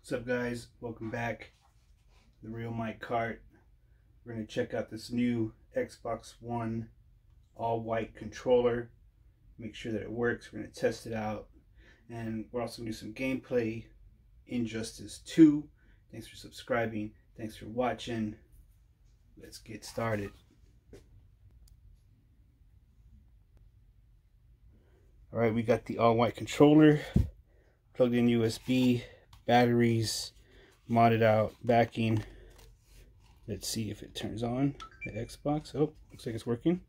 What's up, guys? Welcome back. The Real Mike Cart. We're going to check out this new Xbox One all-white controller. Make sure that it works. We're going to test it out. And we're also going to do some gameplay. Injustice 2. Thanks for subscribing. Thanks for watching. Let's get started. Alright, we got the all-white controller. Plugged in USB. Batteries, modded out, backing. Let's see if it turns on the Xbox. Oh, looks like it's working.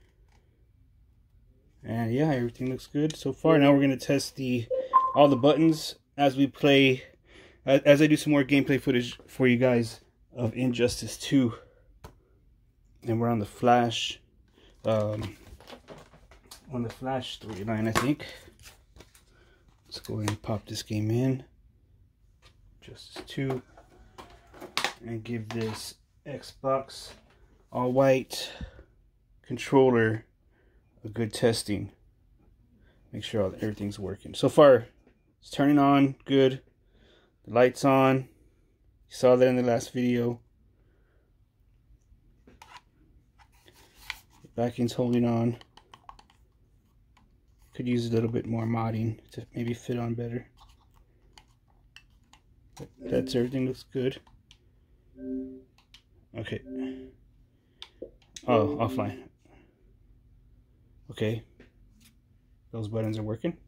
And yeah, everything looks good so far. Now we're gonna test all the buttons as we play, as I do some more gameplay footage for you guys of Injustice 2. And we're on the Flash, storyline, I think. Let's go ahead and pop this game in. Injustice 2, and give this Xbox all-white controller a good testing. Make sure everything's working. So far, it's turning on good. The light's on. You saw that in the last video. The backing's holding on. Could use a little bit more modding to maybe fit on better. That's everything looks good. Okay. Oh, offline. Okay. Those buttons are working.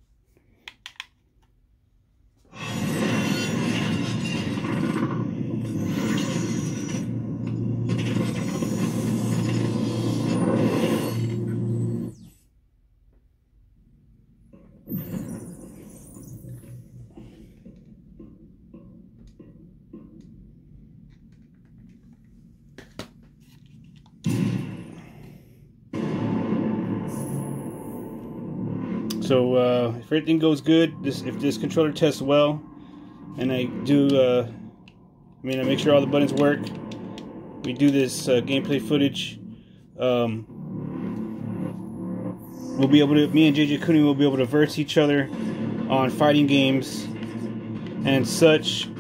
So if everything goes good, if this controller tests well, and I do, I make sure all the buttons work, we do this gameplay footage, we'll be able to, me and JJ Cooney will be able to verse each other on fighting games and such.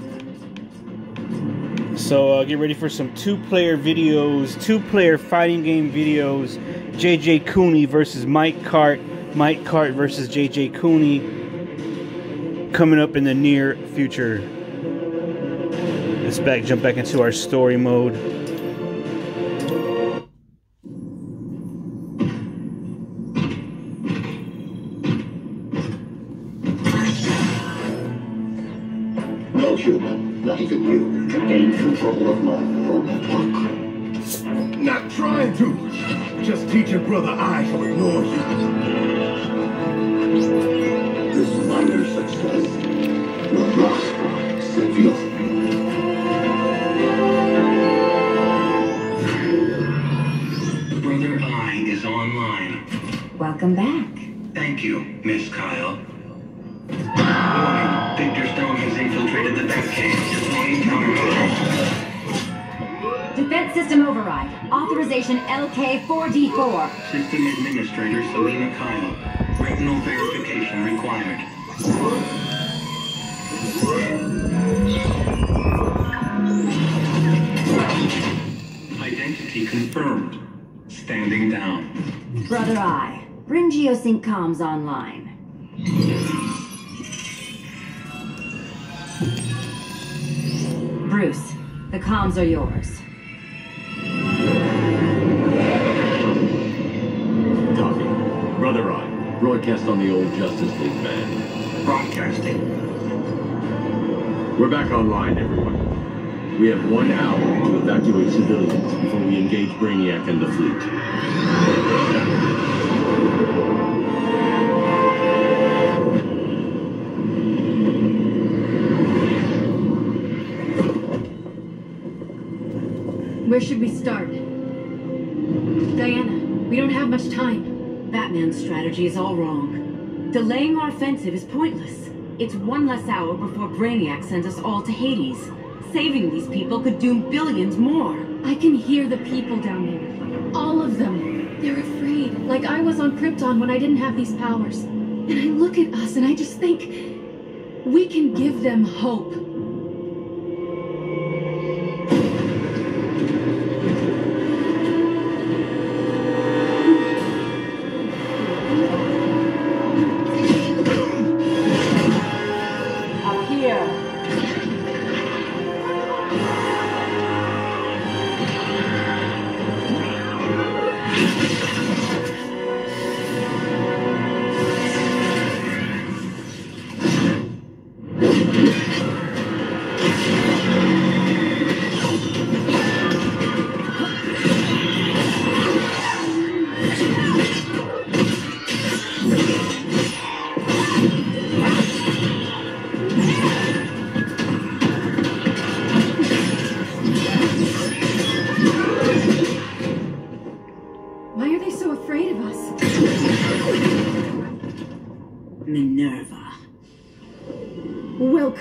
So get ready for some two-player videos, two-player fighting game videos. JJ Cooney versus Mike Cart. Mike Cart versus JJ Cooney coming up in the near future. Let's jump back into our story mode. No human, not even you, can gain control of my own. Not trying to. Just teach your brother I shall ignore you. This minor success will not save you. Brother I is online. Welcome back. Thank you, Miss Kyle. Warning, Victor Stone has infiltrated the Batcave. Deploying countermeasures. Defense system override. Authorization LK4D4. System Administrator Selena Kyle. Retinal verification required. Identity confirmed. Standing down. Brother I, bring Geosync comms online. Bruce, the comms are yours. Copy. Brother I, broadcast on the old Justice League band. Broadcasting. We're back online, everyone. We have 1 hour to evacuate civilians before we engage Brainiac and the fleet. Where should we start? Diana, we don't have much time. Batman's strategy is all wrong. Delaying our offensive is pointless. It's one less hour before Brainiac sends us all to Hades. Saving these people could doom billions more. I can hear the people down there. All of them. They're afraid, like I was on Krypton when I didn't have these powers. And I look at us and I just think, we can give them hope.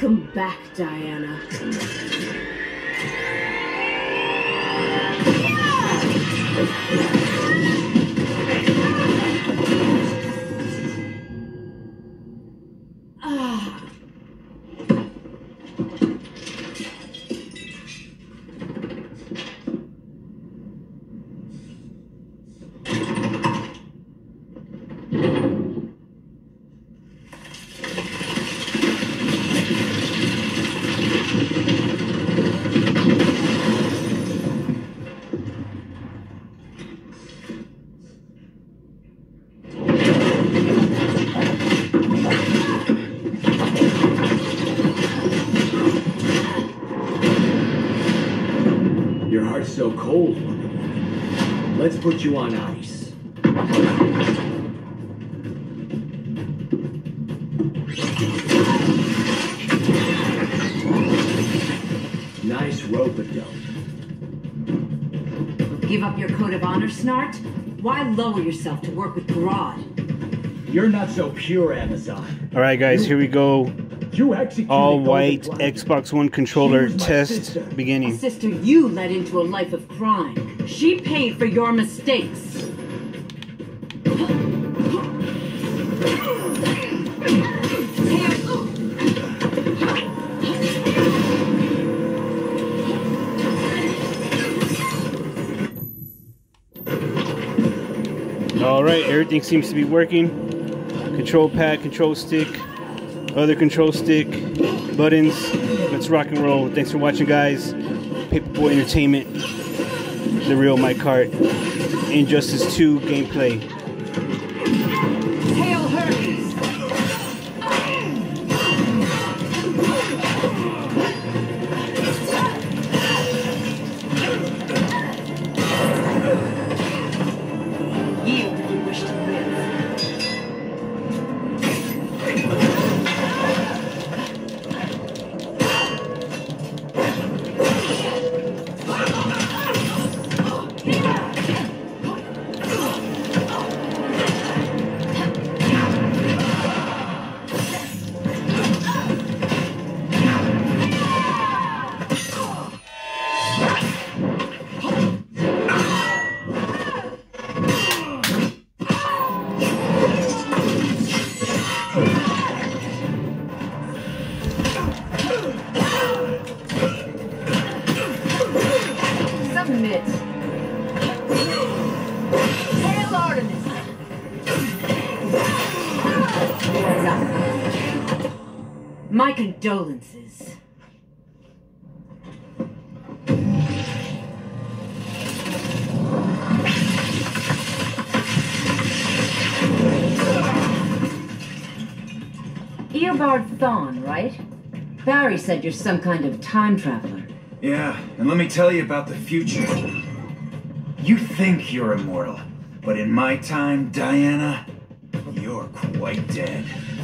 Welcome back, Diana. Your heart's so cold, Wonder Woman. Let's put you on ice. Nice rope-a-dope. Give up your code of honor, Snart? Why lower yourself to work with Grodd? You're not so pure, Amazon. Alright guys, here we go. You executed All white Golden Xbox One controller She was my test sister. A beginning. sister you led into a life of crime. She paid for your mistakes. Alright, everything seems to be working. Control pad, control stick, other control stick, buttons. Let's rock and roll. Thanks for watching, guys. Paperboy Entertainment, the real Mike Hart. Injustice 2 gameplay. Hail Hermes! Yield if you wish to live. Submit. Hail Artemis! My condolences. Eobard Thawne, right? Barry said you're some kind of time traveler. Yeah, and let me tell you about the future. You think you're immortal, but in my time, Diana, you're quite dead.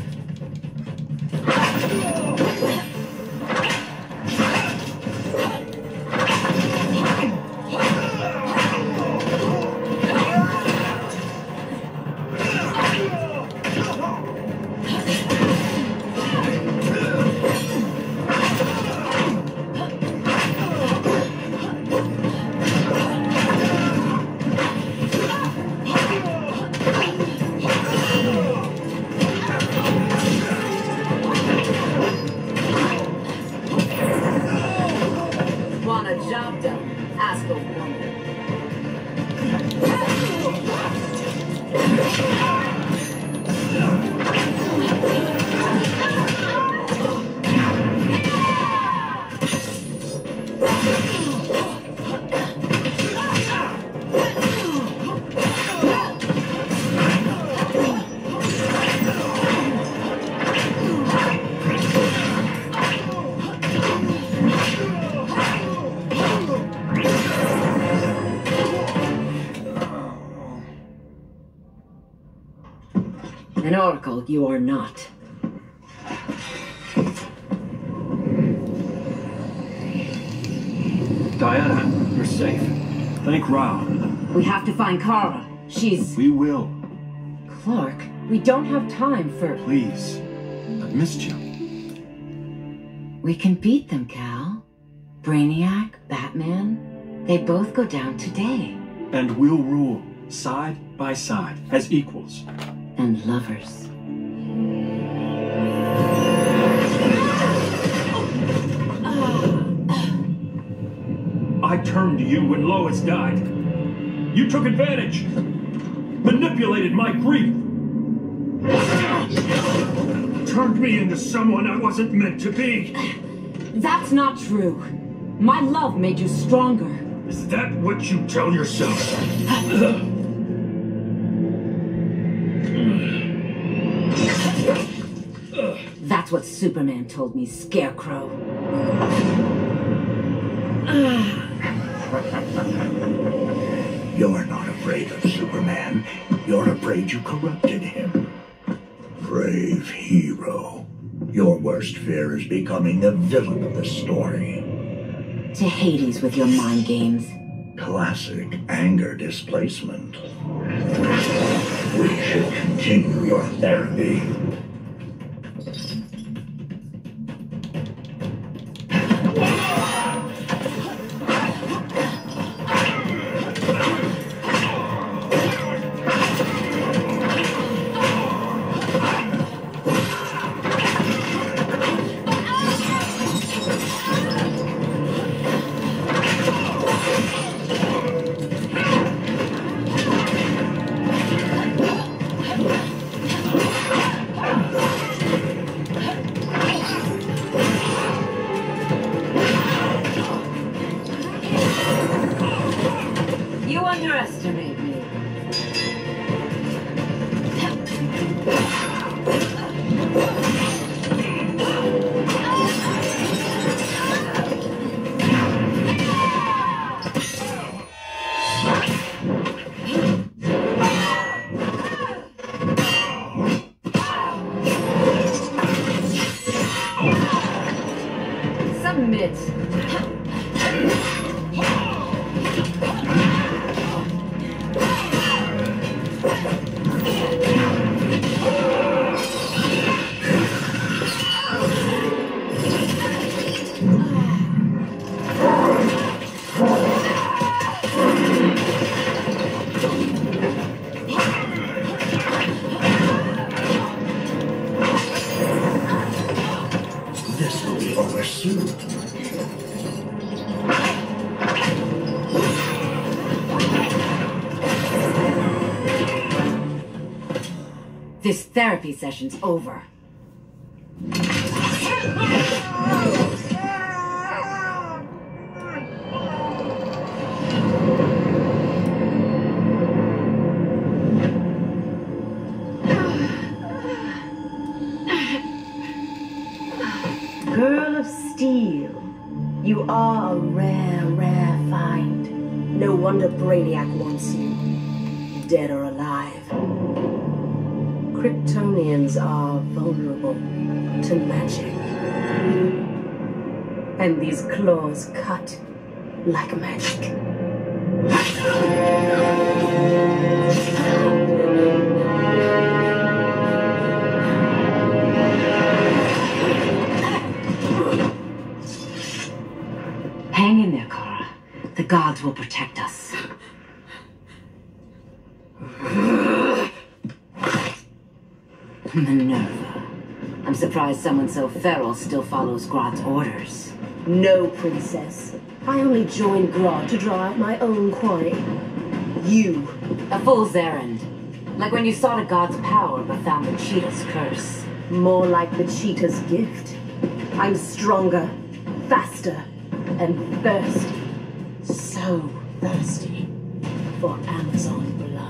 Want a job done? Ask a woman. An oracle you are not. Diana, you're safe. Thank Ra. We have to find Kara. She's... We will. Clark, we don't have time for... Please. I've missed you. We can beat them, Cal. Brainiac, Batman, they both go down today. And we'll rule, side by side, as equals. And lovers. I turned to you when Lois died. You took advantage. Manipulated my grief. Turned me into someone I wasn't meant to be. That's not true. My love made you stronger. Is that what you tell yourself? That's what Superman told me, Scarecrow. You're not afraid of Superman. You're afraid you corrupted him. Brave hero. Your worst fear is becoming the villain of the story. To Hades with your mind games. Classic anger displacement. We should continue your therapy. You underestimate me. Submit. This will be over soon. This therapy session's over. Girl of Steel, you are a rare, rare find. No wonder Brainiac wants you, dead or alive. Kryptonians are vulnerable to magic. And these claws cut like magic. Hang in there, Kara. The gods will protect us. Minerva. I'm surprised someone so feral still follows Grodd's orders. No, princess. I only joined Grodd to draw out my own quarry. You. A fool's errand. Like when you sought a god's power but found the cheetah's curse. More like the cheetah's gift. I'm stronger, faster, and thirsty. So thirsty for Amazon blood.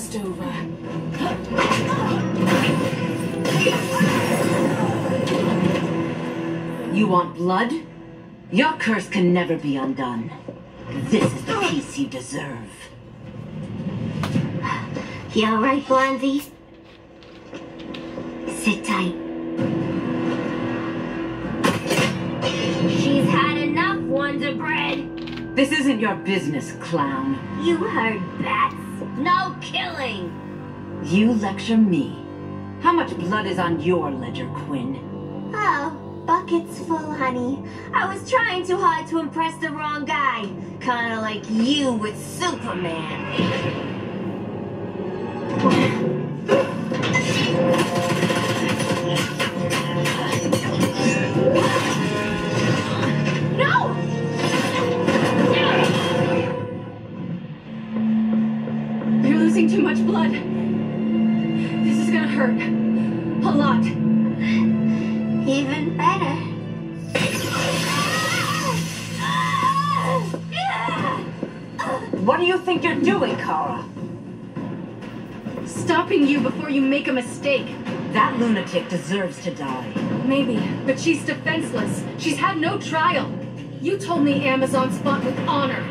almost over. You want blood? Your curse can never be undone. This is the peace you deserve. You alright, Blondie? Sit tight. She's had enough, Wonder Bread. This isn't your business, clown. You heard bats. No killing. You lecture me. How much blood is on your ledger, Quinn? Oh, buckets full, honey. I was trying too hard to impress the wrong guy. Kinda like you with Superman. No! You're losing too much blood. This is gonna hurt. A lot. Even better. What do you think you're doing, Kara? Stopping you before you make a mistake. That lunatic deserves to die. Maybe, but she's defenseless. She's had no trial. You told me Amazons fought with honor.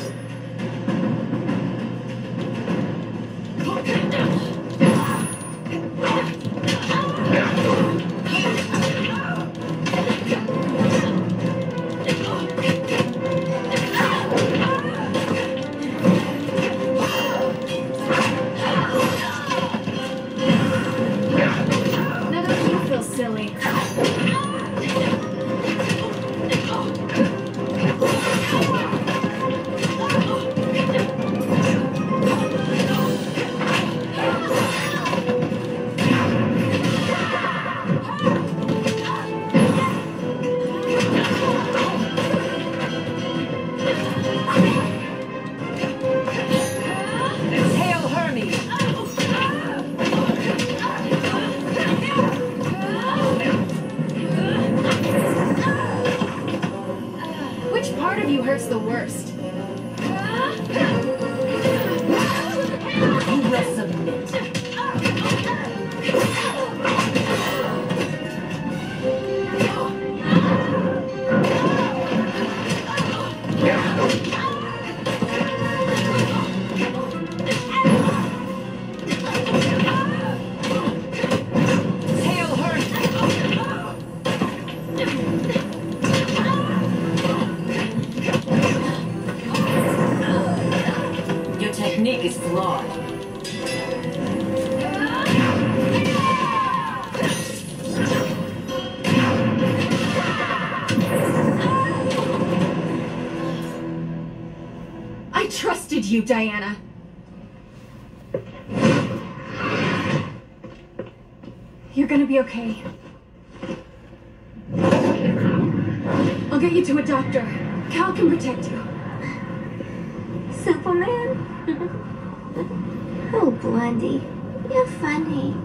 You, Diana. You're gonna be okay. I'll get you to a doctor. Cal can protect you. Superman? Oh, Blondie, you're funny.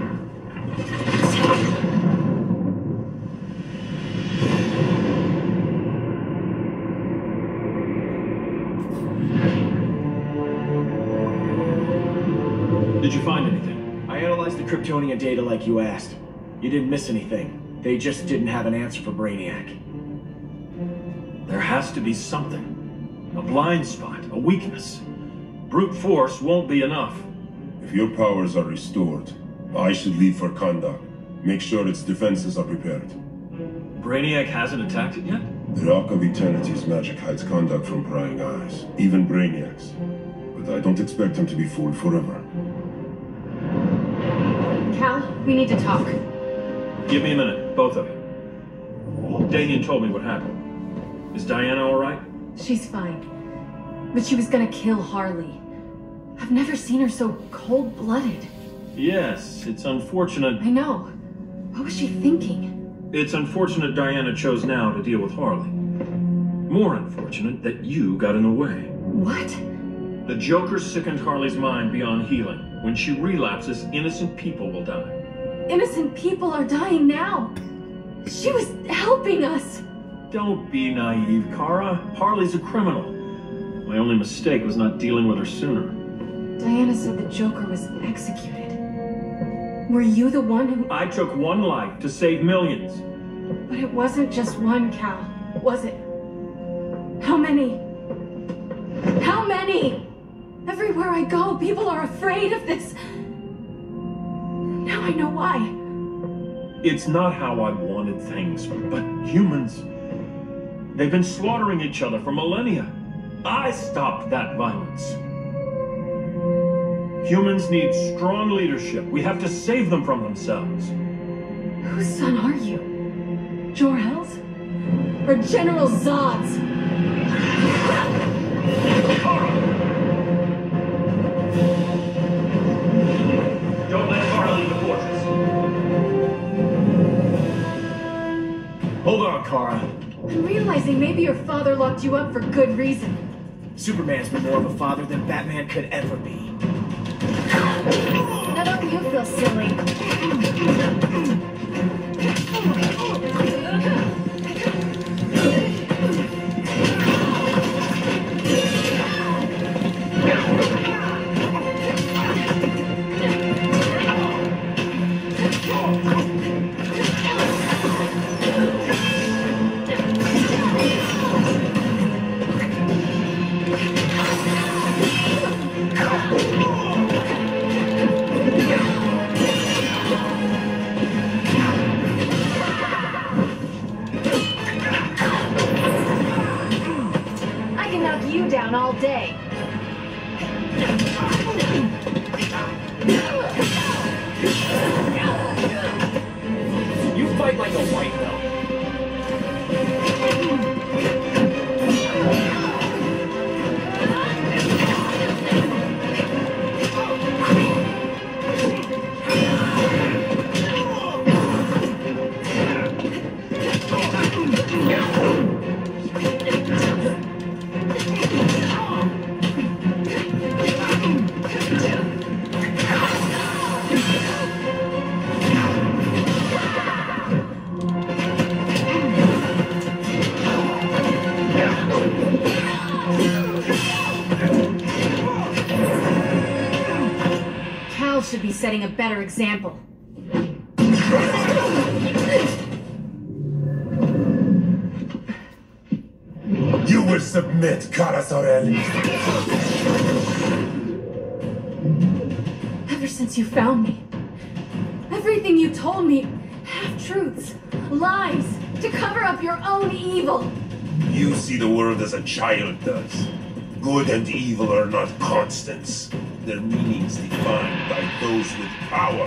Did you find anything? I analyzed the Kryptonian data like you asked. You didn't miss anything. They just didn't have an answer for Brainiac. There has to be something. A blind spot, a weakness. Brute force won't be enough. If your powers are restored, I should leave for Kahndaq. Make sure its defenses are prepared. Brainiac hasn't attacked it yet? The Rock of Eternity's magic hides Kahndaq from prying eyes, even Brainiac's. But I don't expect him to be fooled forever. Cal, we need to talk. Give me a minute, both of you. Damien told me what happened. Is Diana all right? She's fine. But she was gonna kill Harley. I've never seen her so cold-blooded. Yes, it's unfortunate. I know. What was she thinking? It's unfortunate Diana chose now to deal with Harley. More unfortunate that you got in the way. What? The Joker sickened Harley's mind beyond healing. When she relapses, innocent people will die. Innocent people are dying now. She was helping us. Don't be naive, Kara. Harley's a criminal. My only mistake was not dealing with her sooner. Diana said the Joker was executed. Were you the one who... I took one life to save millions. But it wasn't just one, Cal, was it? How many? How many? Everywhere I go, people are afraid of this. Now I know why. It's not how I wanted things, but humans... They've been slaughtering each other for millennia. I stopped that violence. Humans need strong leadership. We have to save them from themselves. Whose son are you? Jor-El's? Or General Zod's? Don't let Kara leave the fortress. Hold on, Kara. I'm realizing maybe your father locked you up for good reason. Superman's been more of a father than Batman could ever be. Now don't you feel silly? Down all day. You fight like a white belt. Should be setting a better example. You will submit, Kara Zor-El. Ever since you found me, everything you told me, half-truths, lies, to cover up your own evil. You see the world as a child does. Good and evil are not constants. Their meanings defined by those with power.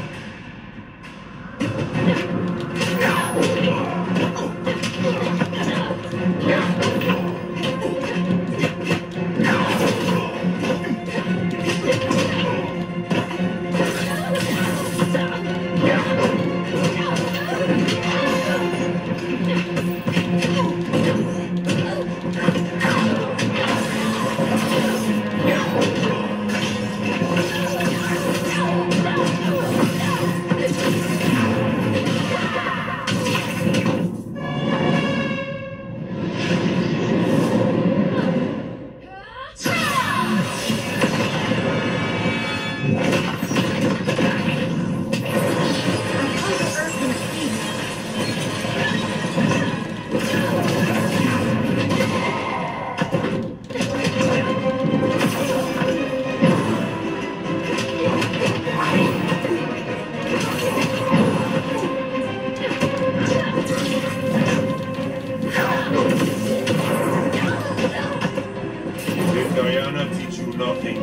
Diana teach you nothing.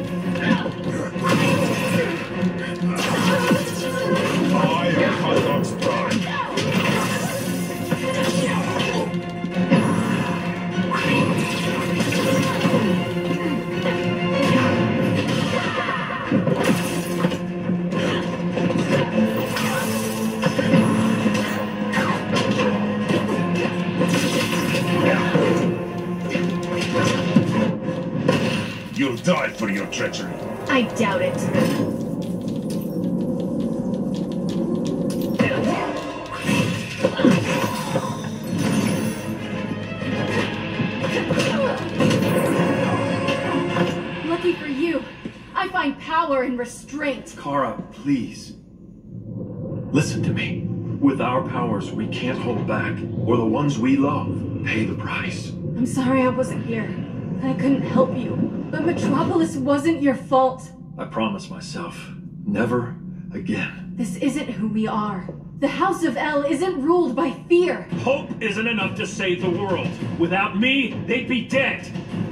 I am Kazak's pride. You'll die for your treachery. I doubt it. Lucky for you, I find power power and restraint. Kara, please. Listen to me. With our powers, we can't hold back, or the ones we love pay the price. I'm sorry I wasn't here. I couldn't help you. But Metropolis wasn't your fault. I promise myself, never again. This isn't who we are. The House of El isn't ruled by fear. Hope isn't enough to save the world. Without me, they'd be dead.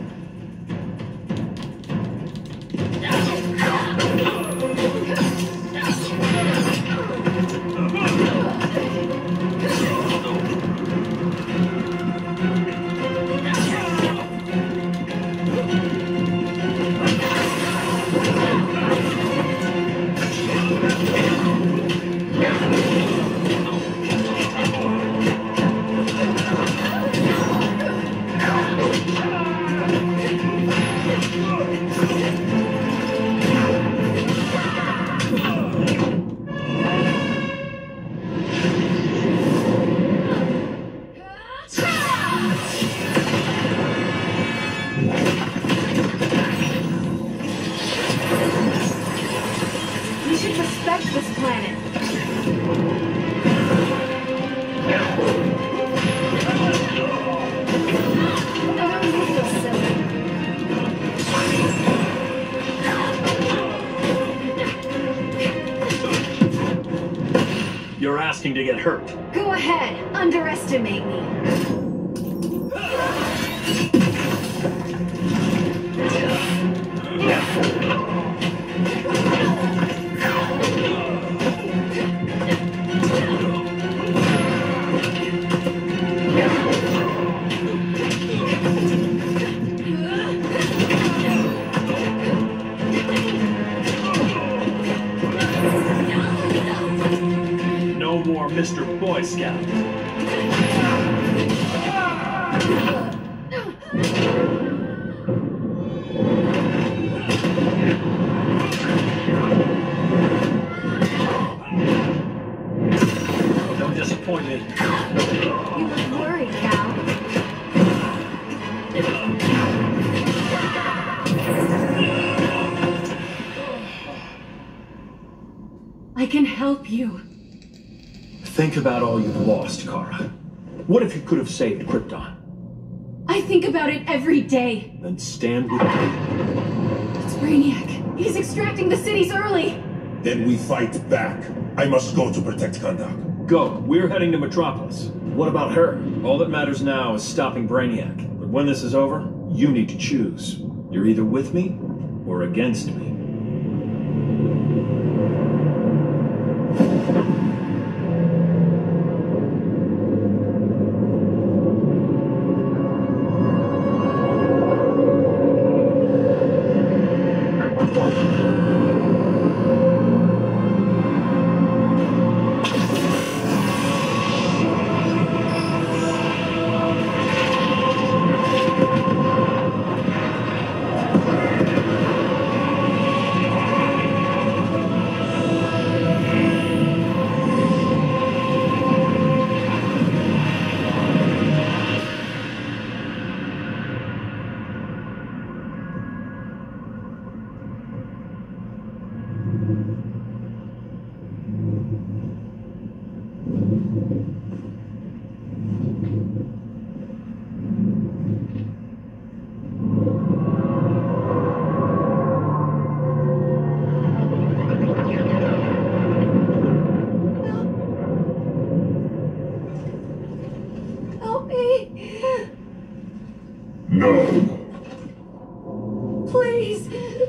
We should respect this planet. You're asking to get hurt. Go ahead, underestimate me. No more Mr. Boy Scout. Don't disappoint me. You look worried, Cal. I can help you. Think about all you've lost, Kara. What if you could have saved Krypton? I think about it every day. Then stand with me. It's Brainiac. He's extracting the cities early. Then we fight back. I must go to protect Kahndaq. Go. We're heading to Metropolis. What about her? All that matters now is stopping Brainiac. But when this is over, you need to choose. You're either with me or against me. Help me. No. Please.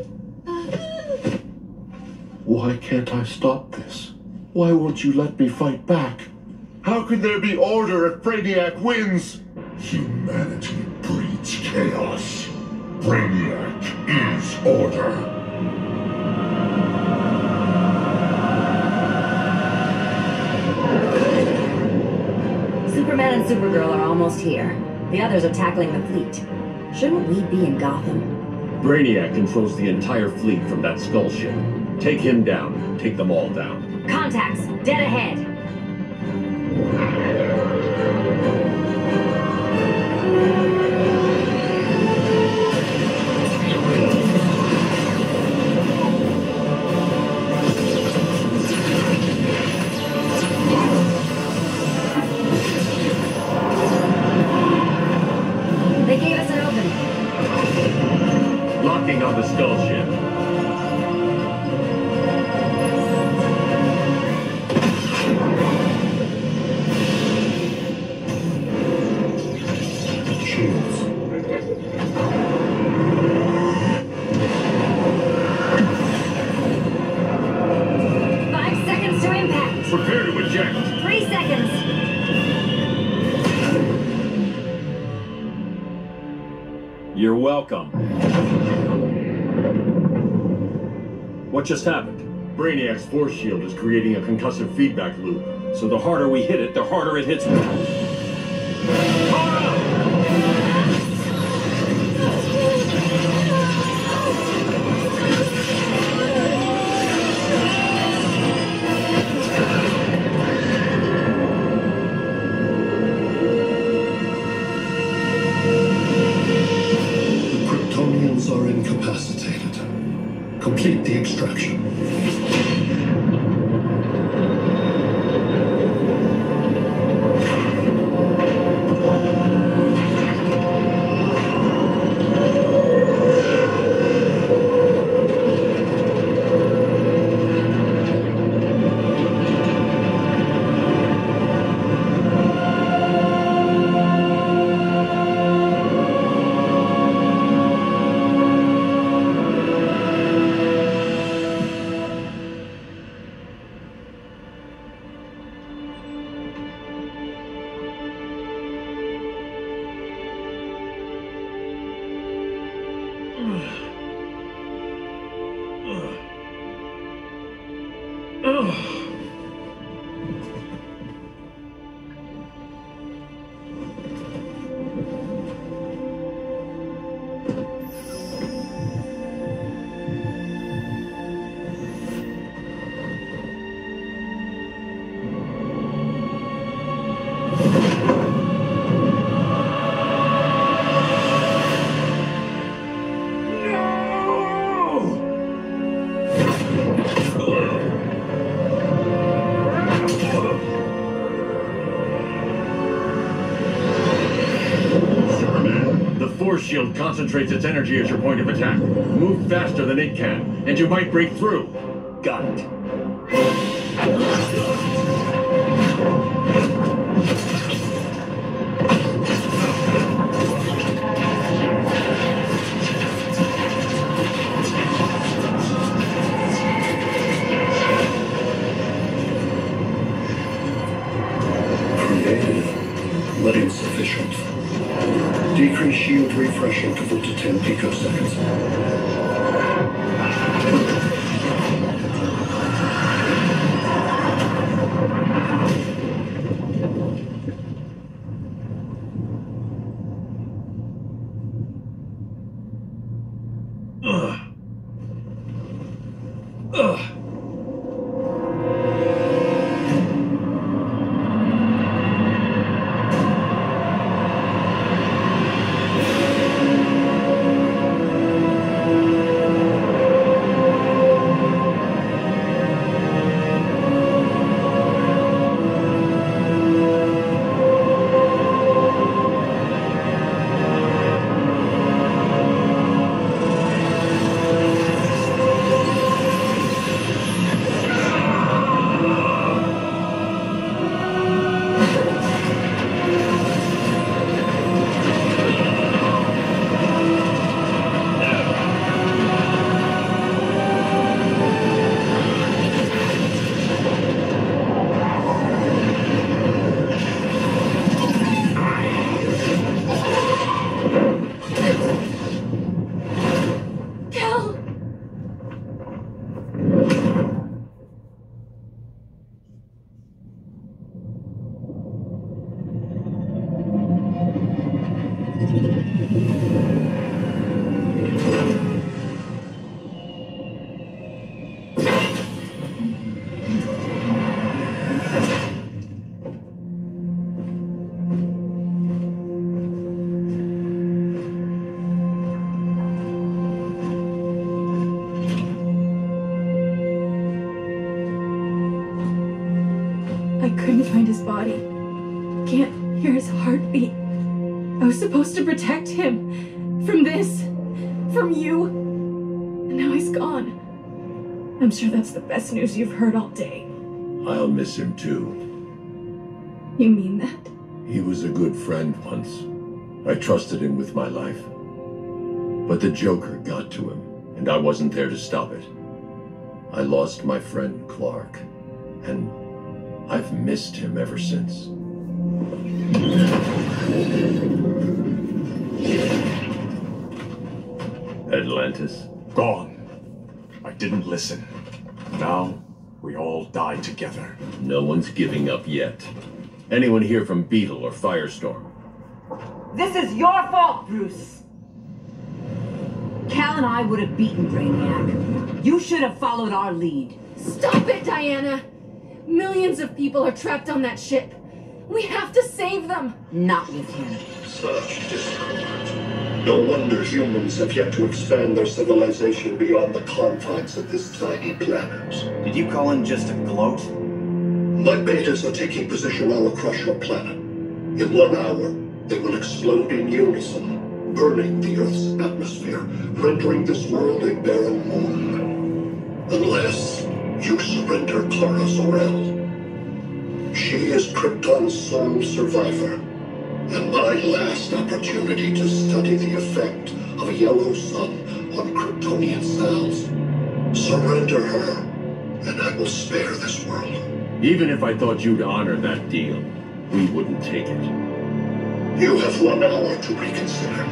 Why can't I stop this? Why won't you let me fight back? How can there be order if Brainiac wins? Humanity breeds chaos. Brainiac is order. Superman and Supergirl are almost here. The others are tackling the fleet. Shouldn't we be in Gotham? Brainiac controls the entire fleet from that skull ship. Take him down. Take them all down. Contacts, dead ahead. Locking on the skull ship. Shields. 5 seconds to impact. Prepare to eject. 3 seconds. You're welcome. What just happened? Brainiac's force shield is creating a concussive feedback loop. So the harder we hit it, the harder it hits me. The Kryptonians are incapacitated. Complete the extraction. Force shield concentrates its energy as your point of attack. Move faster than it can, and you might break through. Got it. Creative, but insufficient. Decrease shield refresh interval to 10 picoseconds. Couldn't find his body. Can't hear his heartbeat. I was supposed to protect him from this, from you. And now he's gone. I'm sure that's the best news you've heard all day. I'll miss him too. You mean that? He was a good friend once. I trusted him with my life. But the Joker got to him, and I wasn't there to stop it. I lost my friend Clark, and I've missed him ever since. Atlantis? Gone. I didn't listen. Now, we all die together. No one's giving up yet. Anyone here from Beetle or Firestorm? This is your fault, Bruce. Cal and I would have beaten Brainiac. You should have followed our lead. Stop it, Diana! Millions of people are trapped on that ship. We have to save them! Not with him. Such discord. No wonder humans have yet to expand their civilization beyond the confines of this tiny planet. Did you call in just a gloat? My betas are taking position all across your planet. In 1 hour, they will explode in unison, burning the Earth's atmosphere, rendering this world a barren moon. Unless you surrender Kara Zor-El. She is Krypton's sole survivor, and my last opportunity to study the effect of a yellow sun on Kryptonian cells. Surrender her, and I will spare this world. Even if I thought you'd honor that deal, we wouldn't take it. You have 1 hour to reconsider.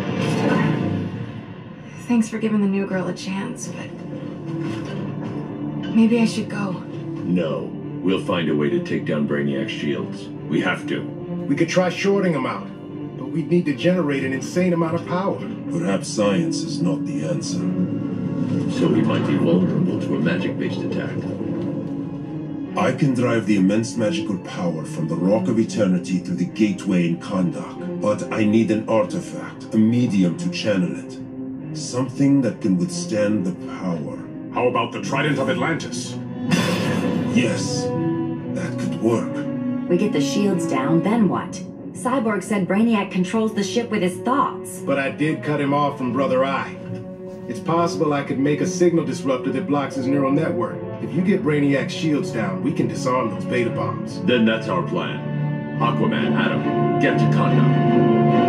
Thanks for giving the new girl a chance, but... maybe I should go. No. We'll find a way to take down Brainiac's shields. We have to. We could try shorting them out, but we'd need to generate an insane amount of power. Perhaps science is not the answer. So we might be vulnerable to a magic-based attack. I can drive the immense magical power from the Rock of Eternity through the gateway in Kahndaq, but I need an artifact, a medium to channel it. Something that can withstand the power. How about the Trident of Atlantis? Yes, that could work. We get the shields down, then what? Cyborg said Brainiac controls the ship with his thoughts. But I did cut him off from Brother Eye. It's possible I could make a signal disruptor that blocks his neural network. If you get Brainiac's shields down, we can disarm those beta bombs. Then that's our plan. Aquaman, Adam, get to Kahndaq.